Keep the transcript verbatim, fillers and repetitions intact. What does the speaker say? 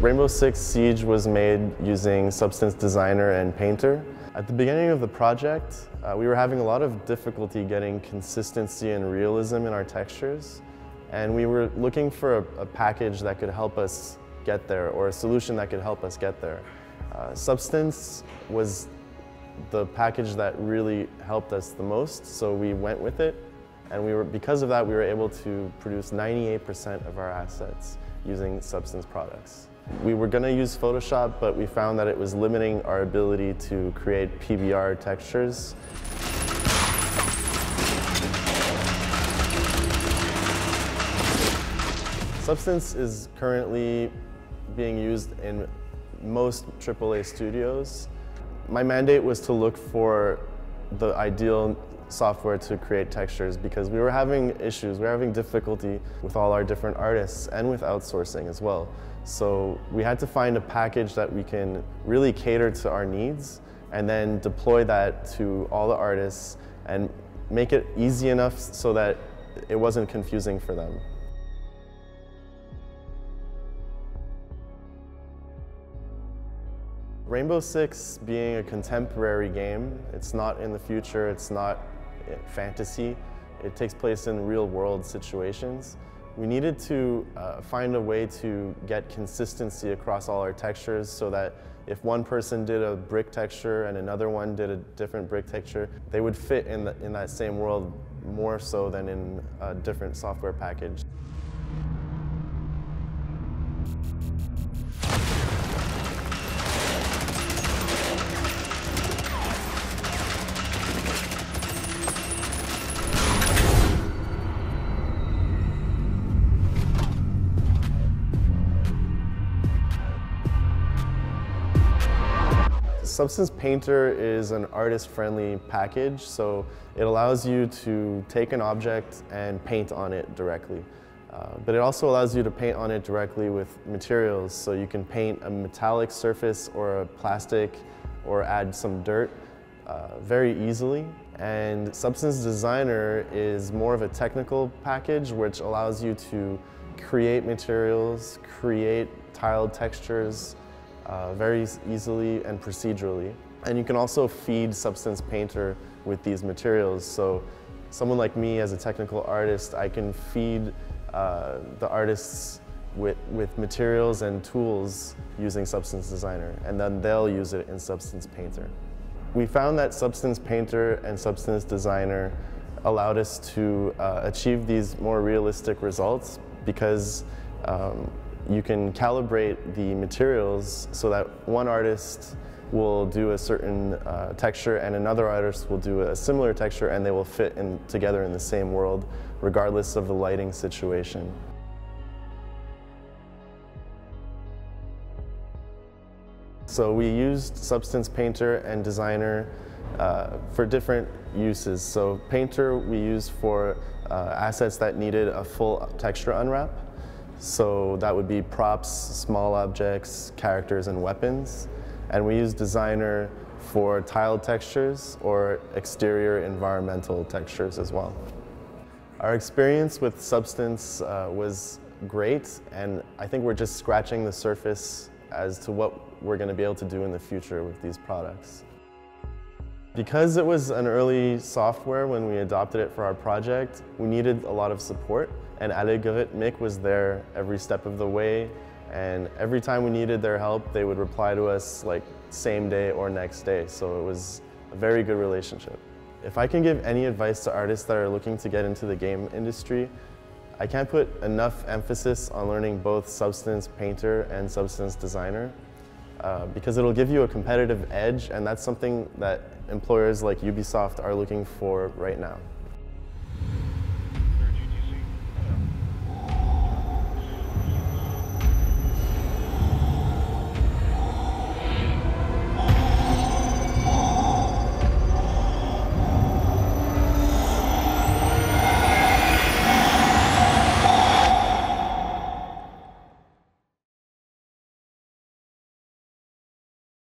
Rainbow Six Siege was made using Substance Designer and Painter. At the beginning of the project, uh, we were having a lot of difficulty getting consistency and realism in our textures, and we were looking for a, a package that could help us get there, or a solution that could help us get there. Uh, Substance was the package that really helped us the most, so we went with it, and we were, because of that, we were able to produce ninety-eight percent of our assets using Substance products. We were going to use Photoshop, but we found that it was limiting our ability to create P B R textures. Substance is currently being used in most triple A studios. My mandate was to look for the ideal software to create textures because we were having issues, we were having difficulty with all our different artists and with outsourcing as well. So we had to find a package that we can really cater to our needs and then deploy that to all the artists and make it easy enough so that it wasn't confusing for them. Rainbow Six being a contemporary game, it's not in the future, it's not fantasy, it takes place in real world situations. We needed to uh, find a way to get consistency across all our textures so that if one person did a brick texture and another one did a different brick texture, they would fit in, the, in that same world more so than in a different software package. Substance Painter is an artist-friendly package, so it allows you to take an object and paint on it directly. Uh, but it also allows you to paint on it directly with materials, so you can paint a metallic surface or a plastic or add some dirt uh, very easily. And Substance Designer is more of a technical package which allows you to create materials, create tiled textures, Uh, very easily and procedurally. And you can also feed Substance Painter with these materials. So someone like me as a technical artist, I can feed uh, the artists with, with materials and tools using Substance Designer, and then they'll use it in Substance Painter. We found that Substance Painter and Substance Designer allowed us to uh, achieve these more realistic results because um, you can calibrate the materials so that one artist will do a certain uh, texture and another artist will do a similar texture, and they will fit in together in the same world regardless of the lighting situation. So we used Substance Painter and Designer uh, for different uses. So Painter we used for uh, assets that needed a full texture unwrap. So that would be props, small objects, characters, and weapons. And we use Designer for tiled textures or exterior environmental textures as well. Our experience with Substance uh, was great, and I think we're just scratching the surface as to what we're going to be able to do in the future with these products. Because it was an early software when we adopted it for our project, we needed a lot of support, and Algorithmic was there every step of the way, and every time we needed their help, they would reply to us like same day or next day, so it was a very good relationship. If I can give any advice to artists that are looking to get into the game industry, I can't put enough emphasis on learning both Substance Painter and Substance Designer. Uh, because it'll give you a competitive edge, and that's something that employers like Ubisoft are looking for right now.